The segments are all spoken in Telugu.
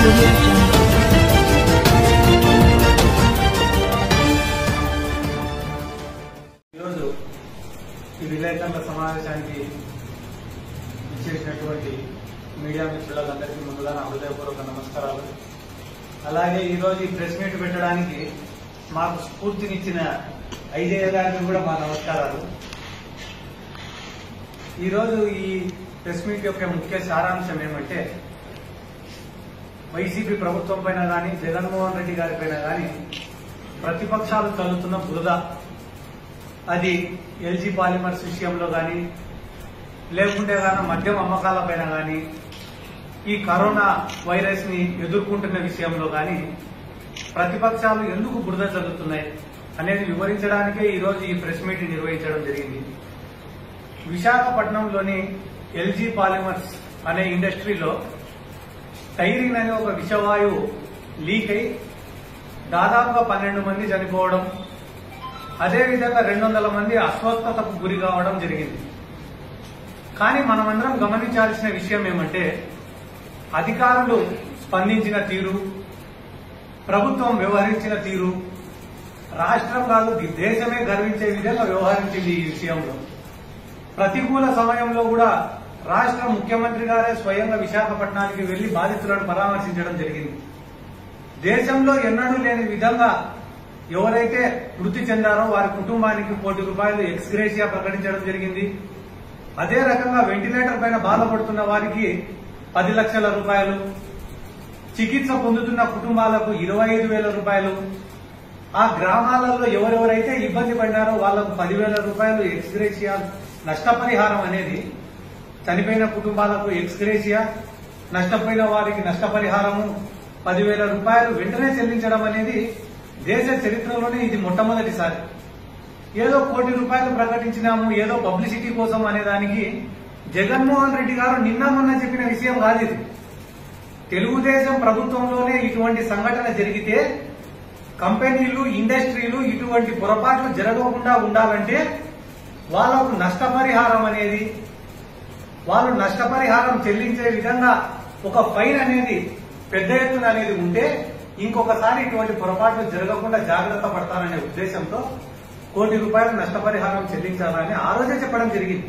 ఈరోజు ఈ విలేకరుల సమావేశానికి ఇచ్చేసినటువంటి మీడియా మిత్రులందరికీ ముందుగా నా హృదయపూర్వక నమస్కారాలు. అలాగే ఈరోజు ఈ ప్రెస్ మీట్ పెట్టడానికి మాకు స్ఫూర్తినిచ్చిన ఐజేయ గారికి కూడా మా నమస్కారాలు. ఈరోజు ఈ ప్రెస్ మీట్ యొక్క ముఖ్య సారాంశం ఏమంటే, వైసీపీ ప్రభుత్వం పైన కానీ జగన్మోహన్ రెడ్డి గారి పైన కానీ ప్రతిపక్షాలు తల్లుతున్న బురద, అది ఎల్జీ పాలిమర్స్ విషయంలో కానీ లేకుంటే కానీ మద్యం అమ్మకాల పైన కానీ ఈ కరోనా వైరస్ ని ఎదుర్కొంటున్న విషయంలో కానీ ప్రతిపక్షాలు ఎందుకు బురద చల్లుతున్నాయి అనేది వివరించడానికే ఈరోజు ఈ ప్రెస్ మీట్ నిర్వహించడం జరిగింది. విశాఖపట్నంలోని ఎల్జీ పాలిమర్స్ అనే ఇండస్ట్రీలో టైరిన్ అనే ఒక విషవాయువు లీక్ అయి దాదాపుగా 12 మంది చనిపోవడం, అదేవిధంగా 200 మంది అస్వస్థతకు గురి కావడం జరిగింది. కానీ మనమందరం గమనించాల్సిన విషయం ఏమంటే, అధికారులు స్పందించిన తీరు, ప్రభుత్వం వ్యవహరించిన తీరు రాష్ట్రం కాదు దేశమే గర్వించే విధంగా వ్యవహరించింది. ఈ విషయంలో ప్రతికూల సమయంలో కూడా రాష్ట్ర ముఖ్యమంత్రి గారే స్వయంగా విశాఖపట్నానికి వెళ్లి బాధితులను పరామర్శించడం జరిగింది. దేశంలో ఎన్నడూ లేని విధంగా ఎవరైతే మృతి చెందారో వారి కుటుంబానికి ₹1 కోటి ఎక్స్గ్రేషియా ప్రకటించడం జరిగింది. అదే రకంగా వెంటిలేటర్ పైన బాధపడుతున్న వారికి ₹10 లక్షల, చికిత్స పొందుతున్న కుటుంబాలకు ₹25,000, ఆ గ్రామాలలో ఎవరెవరైతే ఇబ్బంది పడినారో వాళ్లకు ₹10,000 ఎక్స్గ్రేషియా నష్టపరిహారం అనేది, చనిపోయిన కుటుంబాలకు ఎక్స్గ్రేషియా, నష్టపోయిన వారికి నష్టపరిహారము ₹10,000 వెంటనే చెల్లించడం అనేది దేశ చరిత్రలోనే ఇది మొట్టమొదటిసారి. ఏదో ₹1 కోటి ప్రకటించినాము, ఏదో పబ్లిసిటీ కోసం అనే దానికి జగన్మోహన్ రెడ్డి గారు నిన్న మొన్న చెప్పిన విషయం కాదు ఇది. తెలుగుదేశం ప్రభుత్వంలోనే ఇటువంటి సంఘటన జరిగితే కంపెనీలు, ఇండస్ట్రీలు ఇటువంటి పొరపాట్లు జరగకుండా ఉండాలంటే వాళ్లకు నష్టపరిహారం అనేది, వాళ్ళు నష్టపరిహారం చెల్లించే విధంగా ఒక ఫైన్ అనేది పెద్ద ఎత్తున అనేది ఉంటే ఇంకొకసారి ఇటువంటి పొరపాట్లు జరగకుండా జాగ్రత్త పడతారనే ఉద్దేశంతో ₹1 కోటి నష్టపరిహారం చెల్లించాలని ఆ రోజే చెప్పడం జరిగింది.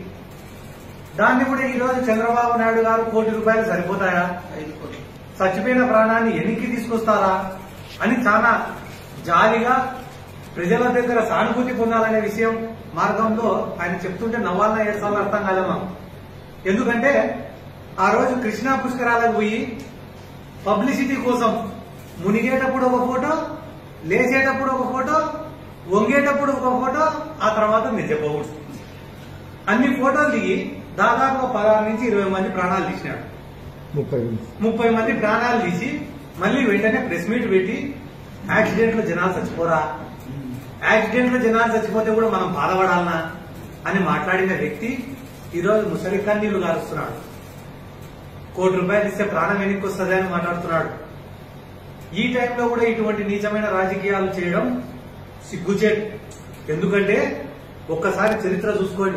దాన్ని కూడా ఈ రోజు చంద్రబాబు నాయుడు గారు ₹1 కోటి సరిపోతాయా, చచ్చిపోయిన ప్రాణాన్ని ఎన్నికి తీసుకొస్తారా అని చాలా జాలిగా ప్రజల దగ్గర సానుభూతి పొందాలనే విషయం మార్గంలో ఆయన చెప్తుంటే నవ్వాలన్నా ఏడ్చాలో అర్థం కాదమ్మా. ఎందుకంటే ఆ రోజు కృష్ణా పుష్కరాలకు పోయి పబ్లిసిటీ కోసం మునిగేటప్పుడు ఒక ఫోటో, లేచేటప్పుడు ఒక ఫోటో, వంగేటప్పుడు ఒక ఫోటో, ఆ తర్వాత నిజపోవుడు, అన్ని ఫోటోలు దిగి దాదాపుగా 16 నుంచి 20 మంది ప్రాణాలు తీసినాడు. 30 మంది ప్రాణాలు తీసి మళ్లీ వెంటనే ప్రెస్ మీట్ పెట్టి యాక్సిడెంట్ లో జనాలు చచ్చిపోరా, యాక్సిడెంట్ లో జనాలు చచ్చిపోతే కూడా మనం బాధపడాలనా అని మాట్లాడిన వ్యక్తి ఈరోజు ముసలి కన్నీళ్లు గారుస్తున్నాడు. ₹1 కోటి ఇస్తే ప్రాణం వెనక్కి వస్తుంది అని మాట్లాడుతున్నాడు. ఈ టైంలో కూడా ఇటువంటి నీచమైన రాజకీయాలు చేయడం సిగ్గుచేటు. ఎందుకంటే ఒక్కసారి చరిత్ర చూసుకోండి.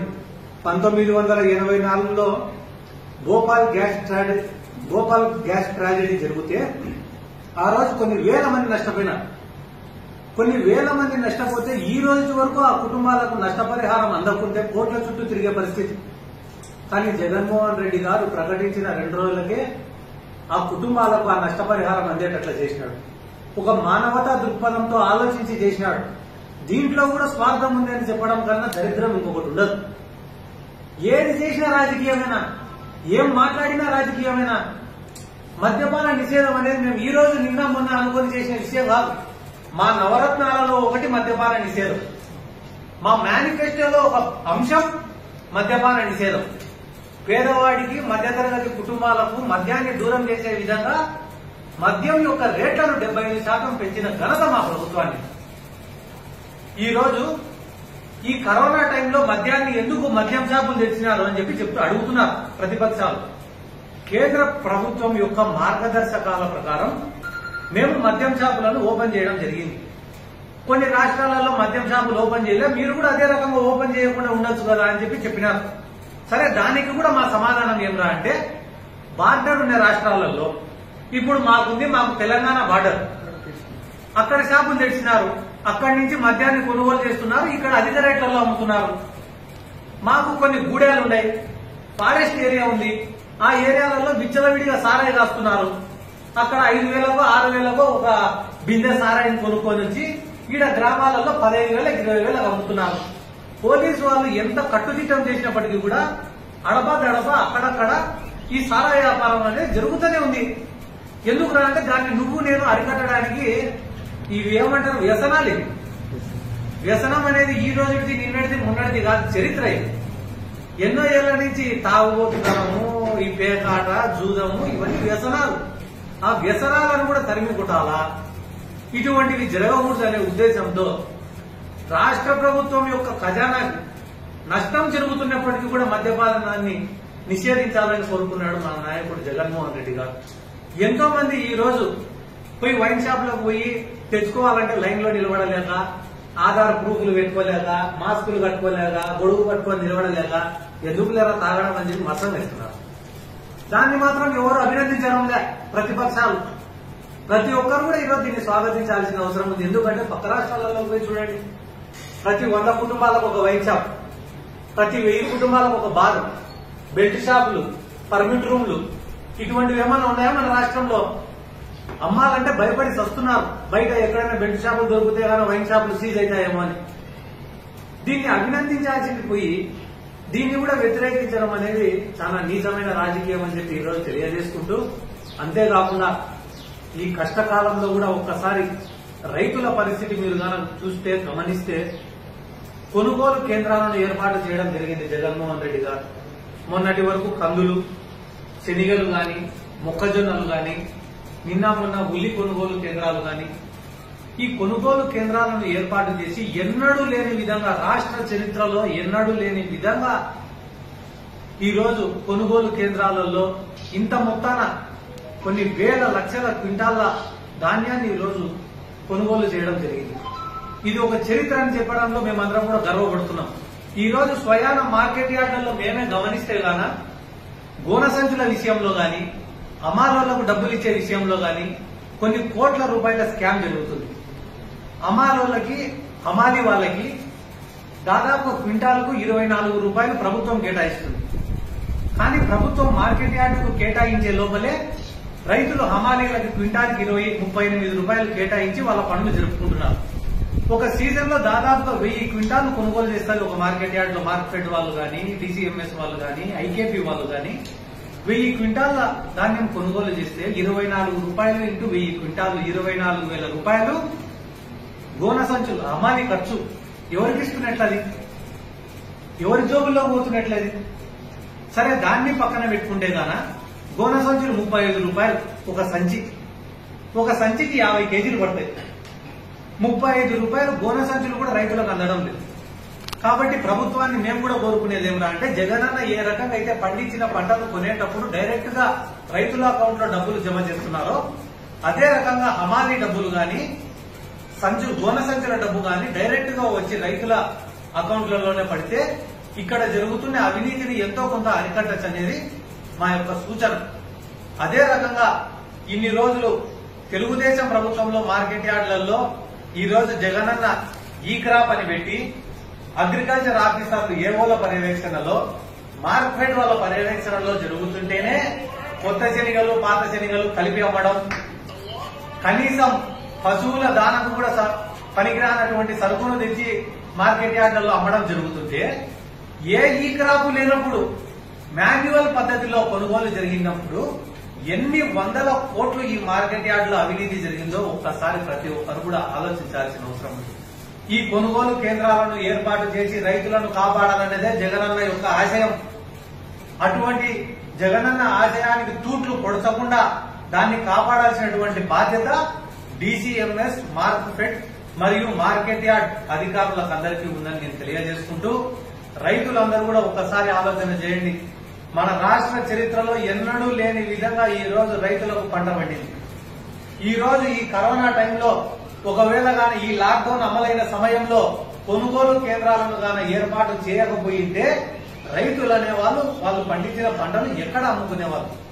1984లో భోపాల్ గ్యాస్ ట్రాజెడీ జరిగితే ఆ రోజు కొన్ని వేల మంది నష్టపోయినారు. కొన్ని వేల మంది నష్టపోతే ఈ రోజు వరకు ఆ కుటుంబాలకు నష్టపరిహారం అందకుంటే కోట్ల చుట్టూ తిరిగే పరిస్థితి. కానీ జగన్మోహన్ రెడ్డి గారు ప్రకటించిన 2 రోజులకే ఆ కుటుంబాలకు ఆ నష్టపరిహారం అందేటట్లా చేసినాడు. ఒక మానవతా దృక్పథంతో ఆలోచించి చేసినాడు. దీంట్లో కూడా స్వార్థం ఉంది అని చెప్పడం కన్నా దరిద్రం ఇంకొకటి ఉండదు. ఏది చేసినా రాజకీయమేనా, ఏం మాట్లాడినా రాజకీయమేనా. మద్యపాన నిషేధం అనేది మేము ఈ రోజు నిన్న మొన్న అనుకొని చేసిన విషయం కాదు. మా నవరత్నాలలో ఒకటి మద్యపాన నిషేధం, మా మేనిఫెస్టోలో ఒక అంశం మద్యపాన నిషేధం. పేదవాడికి, మధ్యతరగతి కుటుంబాలకు మద్యాన్ని దూరం చేసే విధంగా మద్యం యొక్క రేట్లను 75% పెంచిన ఘనత మా ప్రభుత్వాన్ని. ఈ రోజు ఈ కరోనా టైంలో మద్యాన్ని ఎందుకు మద్యం షాపులు తెచ్చినారు అని చెప్తూ అడుగుతున్నారు ప్రతిపక్షాలు. కేంద్ర ప్రభుత్వం యొక్క మార్గదర్శకాల ప్రకారం మేము మద్యం షాపులను ఓపెన్ చేయడం జరిగింది. కొన్ని రాష్ట్రాలలో మద్యం షాపులు ఓపెన్ చేయలేదు, మీరు కూడా అదే రకంగా ఓపెన్ చేయకుండా ఉండొచ్చు కదా అని చెప్పినారు. సరే, దానికి కూడా మా సమాధానం ఏమరా అంటే, బార్డర్ ఉన్న రాష్ట్రాలలో ఇప్పుడు మాకు తెలంగాణ బార్డర్, అక్కడ షాపులు తెచ్చినారు, అక్కడి నుంచి మద్యాన్ని కొనుగోలు చేస్తున్నారు, ఇక్కడ అధిక రేట్లలో అమ్ముతున్నారు. మాకు కొన్ని గూడెలు ఉన్నాయి, ఫారెస్ట్ ఏరియా ఉంది, ఆ ఏరియాలలో విచ్చలవిడిగా సారాయి కాస్తున్నారు. అక్కడ 5,000కో 6,000కో ఒక బిందె సారాయిని కొనుక్కొని వచ్చి ఈడ గ్రామాలలో 15,000 20,000 అమ్ముతున్నారు. పోలీసు వాళ్ళు ఎంత కట్టుదిట్టం చేసినప్పటికీ కూడా అడప అక్కడక్కడ ఈ సారాయి వ్యాపారం అనేది జరుగుతూనే ఉంది. ఎందుకు అంటే దాన్ని నువ్వు నేను అరికట్టడానికి ఇవి ఏమంటారు, వ్యసనాలు. ఇవి వ్యసనం అనేది ఈ రోజుకి నిన్నటిది మొన్నటిది కాదు, చరిత్ర. ఇది ఎన్నో ఏళ్ల నుంచి తాగుబోతున్నాము, ఈ పేకాట జూదము ఇవన్నీ వ్యసనాలు. ఆ వ్యసనాలను కూడా తరిమి కొట్టాలా, ఇటువంటివి జరగకూడదు అనే ఉద్దేశంతో రాష్ట్ర ప్రభుత్వం యొక్క ఖజానాకి నష్టం జరుగుతున్నప్పటికీ కూడా మద్యపానాన్ని నిషేధించాలని కోరుకున్నాడు మన నాయకుడు జగన్మోహన్ రెడ్డి గారు. ఎంతో మంది ఈ రోజు పోయి వైన్ షాప్ లోకి పోయి తెచ్చుకోవాలంటే లైన్ లో నిలబడలేక, ఆధార్ ప్రూఫ్లు పెట్టుకోలేక, మాస్కులు కట్టుకోలేక, గొడుగు పట్టుకొని నిలబడలేక ఎందుకు లేరా తాగడం అని చెప్పి మతం వేస్తున్నారు. దాన్ని మాత్రం ఎవరు అభినందించడంలే ప్రతిపక్షాలు. ప్రతి ఒక్కరు కూడా ఈరోజు దీన్ని స్వాగతించాల్సిన అవసరం ఉంది. ఎందుకంటే పక్క రాష్ట్రాలలో పోయి చూడండి, ప్రతి 100 కుటుంబాలకు ఒక వైన్ షాప్, ప్రతి 1000 కుటుంబాలకు ఒక బార్, బెల్ట్ షాపులు, పర్మిట్ రూమ్లు, ఇటువంటివి ఏమైనా ఉన్నాయా మన రాష్ట్రంలో? అమ్మాలంటే భయపడి వస్తున్నారు. బయట ఎక్కడైనా బెల్ట్ షాపులు దొరికితే కానీ వైన్ షాపులు సీజ్ అవుతాయేమో అని. దీన్ని అభినందించాల్సింది పోయి దీన్ని కూడా వ్యతిరేకించడం అనేది చాలా నీచమైన రాజకీయం అని చెప్పి ఈరోజు తెలియజేసుకుంటూ, అంతేకాకుండా ఈ కష్టకాలంలో కూడా ఒక్కసారి రైతుల పరిస్థితి మీరు చూస్తే గమనిస్తే కొనుగోలు కేంద్రాలను ఏర్పాటు చేయడం జరిగింది జగన్మోహన్ రెడ్డి గారు. మొన్నటి వరకు కందులు, శనిగలు గాని, మొక్కజొన్నలు గాని, నిన్న మొన్న ఉల్లి కొనుగోలు కేంద్రాలు గాని, ఈ కొనుగోలు కేంద్రాలను ఏర్పాటు చేసి ఎన్నడూ లేని విధంగా, రాష్ట్ర చరిత్రలో ఎన్నడూ లేని విధంగా ఈరోజు కొనుగోలు కేంద్రాలలో ఇంత మొత్తాన కొన్ని వేల లక్షల క్వింటాళ్ల ధాన్యాన్ని ఈరోజు కొనుగోలు చేయడం జరిగింది. ఇది ఒక చరిత్ర అని చెప్పడంలో మేమందరం కూడా గర్వపడుతున్నాం. ఈ రోజు స్వయాన మార్కెట్ యార్డులలో మేమే గమనిస్తే గాన గోన సంచుల విషయంలో గాని, అమాలోలకు డబ్బులు ఇచ్చే విషయంలో గాని కొన్ని కోట్ల రూపాయల స్కామ్ జరుగుతుంది. అమాలోలకి, హమాలి వాళ్ళకి దాదాపు క్వింటాల్కు 24 రూపాయలు ప్రభుత్వం కేటాయిస్తుంది. కానీ ప్రభుత్వం మార్కెట్ యార్డుకు కేటాయించే లోపలే రైతులు హమాలీలకి క్వింటాల్కి 38 రూపాయలు కేటాయించి వాళ్ళ పనులు జరుపుకుంటున్నారు. ఒక సీజన్ లో దాదాపుగా 1000 క్వింటాలు కొనుగోలు చేస్తారు ఒక మార్కెట్ యార్డ్ లో. మార్కెట్ వాళ్ళు గాని, డిసిఎంఎస్ వాళ్ళు గాని, ఐకేపీ వాళ్ళు గాని 1000 క్వింటాల ధాన్యం కొనుగోలు చేస్తే 24 రూపాయలు ఇంటూ 1000 క్వింటాలు 24,000 రూపాయలు గోన సంచులు హమాలీ ఖర్చు. ఎవరికి ఇస్తున్నట్లది? ఎవరి జోబుల్లో పోతున్నట్లది? సరే, దాన్ని పక్కన పెట్టుకుంటే గాన గోన సంచులు 35 రూపాయలు ఒక సంచి. ఒక సంచికి 50 కేజీలు పడతాయి. 35 రూపాయలు గోన సంచులు కూడా రైతులకు అందడం లేదు. కాబట్టి ప్రభుత్వాన్ని మేము కూడా కోరుకునేది ఏమిరా అంటే, జగనన్న ఏ రకంగా అయితే పండించిన పంటను కొనేటప్పుడు డైరెక్ట్ గా రైతుల అకౌంట్ లో డబ్బులు జమ చేస్తున్నారో, అదే రకంగా హమాలీ డబ్బులు గాని, గోన సంచుల డబ్బు గాని డైరెక్ట్ గా వచ్చి రైతుల అకౌంట్లలోనే పడితే ఇక్కడ జరుగుతున్న అవినీతిని ఎంతో కొంత అరికట్టచ్చు అనేది మా యొక్క సూచన. అదే రకంగా ఇన్ని రోజులు తెలుగుదేశం ప్రభుత్వంలో మార్కెట్ యార్డులలో ఈ రోజు జగనన్న ఈ క్రాప్ అని పెట్టి అగ్రికల్చర్ ఆఫీసర్లు ఏవోల పర్యవేక్షణలో, మార్కెట్ వాళ్ళ పర్యవేక్షణలో జరుగుతుంటేనే కొత్త శనిగలు, పాత శనిగలు కలిపి అమ్మడం, కనీసం పశువుల దానకు కూడా పనికిరానటువంటి సరుకును తెచ్చి మార్కెట్ యార్డులలో అమ్మడం జరుగుతుంటే, ఏ ఈ క్రాపు లేనప్పుడు మాన్యువల్ పద్ధతిలో కొనుగోలు జరిగినప్పుడు ఎన్ని వందల కోట్లు ఈ మార్కెట్ యార్డులో అవినీతి జరిగిందో ఒక్కసారి ప్రతి ఒక్కరు కూడా ఆలోచించాల్సిన అవసరం ఉంది. ఈ కొనుగోలు కేంద్రాలను ఏర్పాటు చేసి రైతులను కాపాడాలనేదే జగనన్న యొక్క ఆశయం. అటువంటి జగనన్న ఆశయానికి తూట్లు పొడచకుండా దాన్ని కాపాడాల్సినటువంటి బాధ్యత డిసిఎంఎస్, మార్కెట్ మరియు మార్కెట్ యార్డ్ అధికారులకు అందరికీ ఉందని నేను తెలియజేసుకుంటూ, రైతులందరూ కూడా ఒక్కసారి ఆలోచన చేయండి. మన రాష్ట్ర చరిత్రలో ఎన్నడూ లేని విధంగా ఈ రోజు రైతులకు పంట పండింది. ఈ రోజు ఈ కరోనా టైంలో ఒకవేళ గాని ఈ లాక్డౌన్ అమలైన సమయంలో కొనుగోలు కేంద్రాలను గాని ఏర్పాటు చేయకపోయింటే రైతులు అనేవాళ్ళు వాళ్ళు పండించిన పంటలు ఎక్కడ అమ్ముకునేవాళ్ళు?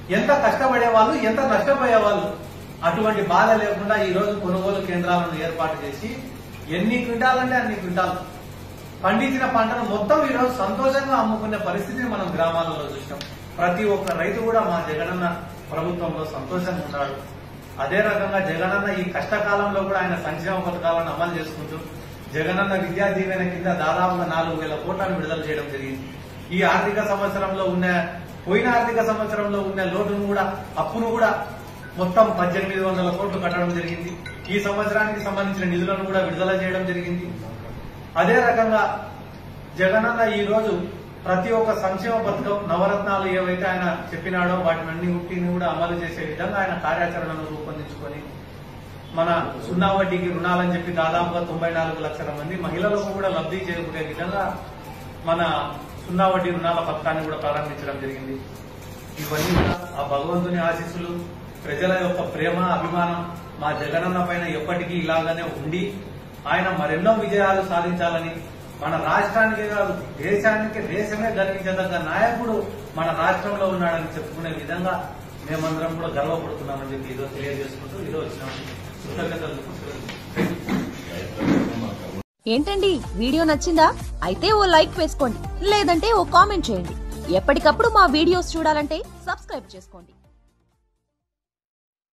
ఎంత కష్టపడే వాళ్ళు, ఎంత నష్టపోయే వాళ్ళు. అటువంటి బాధ లేకుండా ఈ రోజు కొనుగోలు కేంద్రాలను ఏర్పాటు చేసి ఎన్ని క్వింటాలంటే అన్ని క్వింటాలు పండించిన పంటను మొత్తం ఈ రోజు సంతోషంగా అమ్ముకునే పరిస్థితిని మనం గ్రామాలలో చూసాం. ప్రతి ఒక్క రైతు కూడా మా జగనన్న ప్రభుత్వంలో సంతోషంగా ఉన్నాడు. అదే రకంగా జగనన్న ఈ కష్టకాలంలో కూడా ఆయన సంక్షేమ పథకాలను అమలు చేసుకుంటూ జగనన్న విద్యా దీవెన కింద దాదాపుగా 4,000 కోట్లను విడుదల చేయడం జరిగింది. ఈ ఆర్థిక సంవత్సరంలో పోయిన ఆర్థిక సంవత్సరంలో ఉన్న లోటును కూడా, అప్పును కూడా మొత్తం 1,800 కోట్లు కట్టడం జరిగింది. ఈ సంవత్సరానికి సంబంధించిన నిధులను కూడా విడుదల చేయడం జరిగింది. అదే రకంగా జగనన్న ఈ రోజు ప్రతి ఒక్క సంక్షేమ పథకం, నవరత్నాలు ఏవైతే ఆయన చెప్పినాడో వాటిని కూడా అమలు చేసే విధంగా ఆయన కార్యాచరణను రూపొందించుకొని మన 0 వడ్డీకి రుణాలని చెప్పి దాదాపుగా 94 లక్షల మంది మహిళలకు కూడా లబ్ధి చేకూరే విధంగా మన 0 వడ్డీ రుణాల పథకాన్ని కూడా ప్రారంభించడం జరిగింది. ఇవన్నీ కూడా ఆ భగవంతుని ఆశీస్సులు, ప్రజల యొక్క ప్రేమ, అభిమానం మా జగనన్న పైన ఎప్పటికీ ఇలాగానే ఉండి ఆయన మరెన్నో విజయాలు సాధించాలని, మన రాష్ట్రానికే కాదు దేశమే గర్వించదగ్గ నాయకుడు మన రాష్ట్రంలో ఉన్నాడని చెప్పుకునే విధంగా మేమందరం కూడా గర్వపడుతున్నామని చెప్పి ఈరోజు తెలియజేసుకుంటూ ఈరోజు వచ్చినాము. కృతజ్ఞతలు. ఏంటండి, వీడియో నచ్చిందా? అయితే ఓ లైక్ వేసుకోండి, లేదంటే ఓ కామెంట్ చేయండి. ఎప్పటికప్పుడు మా వీడియోస్ చూడాలంటే సబ్స్క్రైబ్ చేసుకోండి.